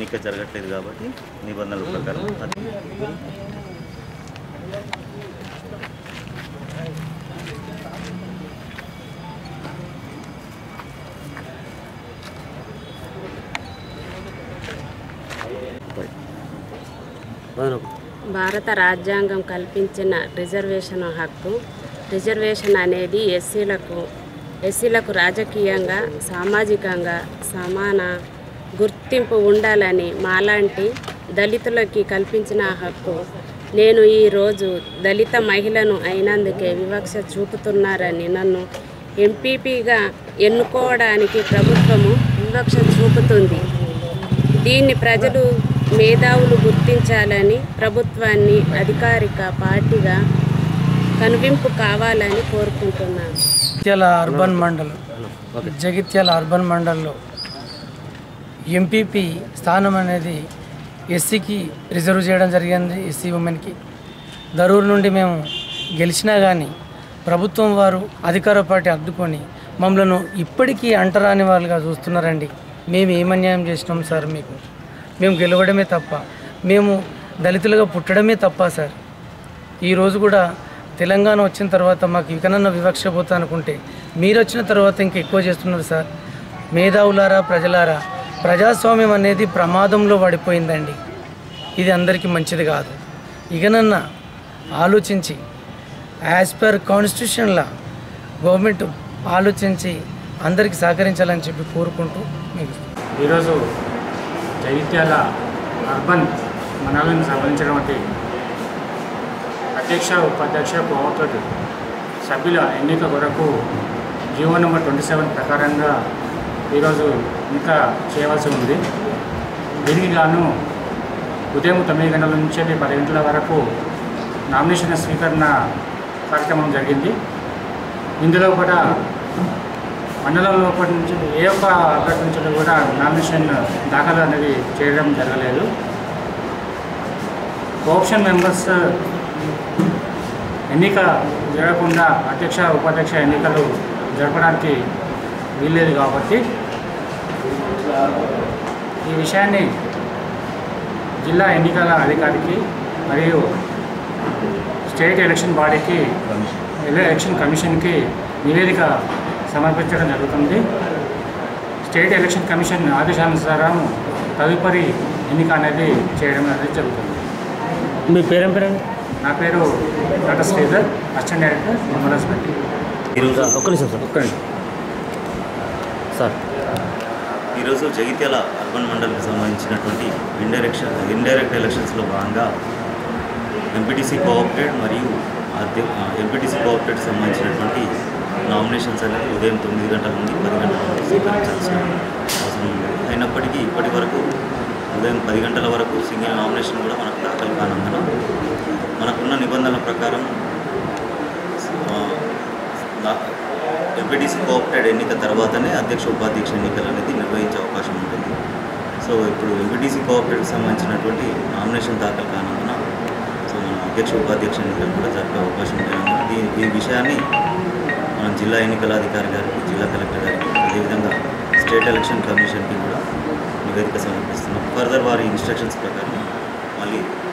ఎన్నిక జరగట్లేదు కాబట్టి నిబంధనల ప్రకారం భారత రాజ్యాంగం కల్పించిన రిజర్వేషన్ హక్కు. రిజర్వేషన్ అనేది ఎస్సీలకు రాజకీయంగా సామాజికంగా సమాన గుర్తింపు ఉండాలని మాలాంటి దళితులకి కల్పించిన హక్కు. నేను ఈరోజు దళిత మహిళను అయినందుకే వివక్ష చూపుతున్నారని నన్ను ఎంపీపీగా ఎన్నుకోవడానికి ప్రభుత్వము వివక్ష చూపుతుంది. దీన్ని ప్రజలు మేధావులు గుర్తించాలని ప్రభుత్వాన్ని అధికారిక పార్టీగా కనువింపు కావాలని కోరుకుంటున్నాను. జగిత్యాల అర్బన్ మండల్లో ఎంపీపీ స్థానం అనేది ఎస్సీకి రిజర్వ్ చేయడం జరిగింది. ఎస్సీ ఉమెన్కి దరూరు నుండి మేము గెలిచినా కానీ ప్రభుత్వం వారు అధికార పార్టీ అడ్డుకొని మమ్మల్ని ఇప్పటికీ అంటరాని వాళ్ళుగా చూస్తున్నారండి. మేము ఏమన్యాయం చేసినాం సార్? మేము గెలవడమే తప్ప, మేము దళితులుగా పుట్టడమే తప్ప సార్. ఈరోజు కూడా తెలంగాణ వచ్చిన తర్వాత మాకు ఇకనన్నా వివక్ష పోతా అనుకుంటే మీరు వచ్చిన తర్వాత ఇంకా ఎక్కువ చేస్తున్నారు సార్. మేధావులారా, ప్రజలారా, ప్రజాస్వామ్యం అనేది ప్రమాదంలో పడిపోయిందండి. ఇది అందరికీ మంచిది కాదు. ఇకనన్నా ఆలోచించి యాజ్ పర్ కాన్స్టిట్యూషన్లా గవర్నమెంట్ ఆలోచించి అందరికీ సహకరించాలని చెప్పి కోరుకుంటూ మీకు ఈరోజు జగిత్యాల అర్బన్ మండలానికి సంబంధించినటువంటి అధ్యక్ష, ఉపాధ్యక్ష, కోఆపరేటివ్ సభ్యుల ఎన్నిక కొరకు జీవో నెంబర్ 27 ప్రకారంగా ఈరోజు ఎన్నిక చేయవలసి ఉంది. దీనికి గాను ఉదయం 9 గంటల నుంచి 10 గంటల వరకు నామినేషన్ స్వీకరణ కార్యక్రమం జరిగింది. ఇందులో కూడా మండలం లోపల నుంచి ఏ ఒక్క అభ్యర్థి నుంచి కూడా నామినేషన్ దాఖలు అనేది చేయడం జరగలేదు. కోఆప్షన్ మెంబర్స్ ఎన్నిక జరగకుండా అధ్యక్ష, ఉపాధ్యక్ష ఎన్నికలు జరపడానికి వీల్లేదు కాబట్టి ఈ విషయాన్ని జిల్లా ఎన్నికల అధికారికి మరియు స్టేట్ ఎలక్షన్ బాడీకి, ఎలక్షన్ కమిషన్కి నివేదిక సమర్పించడం జరుగుతుంది. స్టేట్ ఎలక్షన్ కమిషన్ ఆదేశానుసారం తదుపరి ఎన్నిక అనేది చేయడం అనేది జరుగుతుంది. మీ పేరేం పేరండి? నా పేరు doctor Sridhar, assistant director municipality. ఈరోజు జగిత్యాల అర్బన్ మండలికి సంబంధించినటువంటి ఇండైరెక్ట్ ఎలక్షన్స్లో భాగంగా ఎంపీటీసీ కోఆపరేట్ మరియు ఎంపీటీసీ కోఆపరేట్ సంబంధించినటువంటి నామినేషన్స్ అనేది ఉదయం 9 గంటల నుండి 10 గంటల వరకు స్వీకరించాల్సిన అవసరం ఉంది. అయినప్పటికీ ఇప్పటి వరకు ఉదయం 10 గంటల వరకు సింగిల్ నామినేషన్ కూడా మనకు దాఖలు కానందున మనకున్న నిబంధనల ప్రకారం ఎంపీటీసీ కోఆపరేట్ ఎన్నిక తర్వాతనే అధ్యక్ష, ఉపాధ్యక్ష ఎన్నికలు అనేది నిర్వహించే అవకాశం ఉంటుంది. సో ఇప్పుడు ఎంపీటీసీ కోఆపరేట్కి సంబంధించినటువంటి నామినేషన్ దాఖలు కానందున సో మన అధ్యక్ష, ఉపాధ్యక్ష ఎన్నికలు కూడా జరిపే అవకాశం ఉంటుంది. ఈ విషయాన్ని మనం జిల్లా ఎన్నికల అధికారి గారికి, జిల్లా కలెక్టర్ గారికి, అదేవిధంగా స్టేట్ ఎలక్షన్ కమిషన్కి కూడా నివేదిక సమర్పిస్తున్నాం. ఫర్దర్ వారి ఇన్స్ట్రక్షన్స్ ప్రకారం మళ్ళీ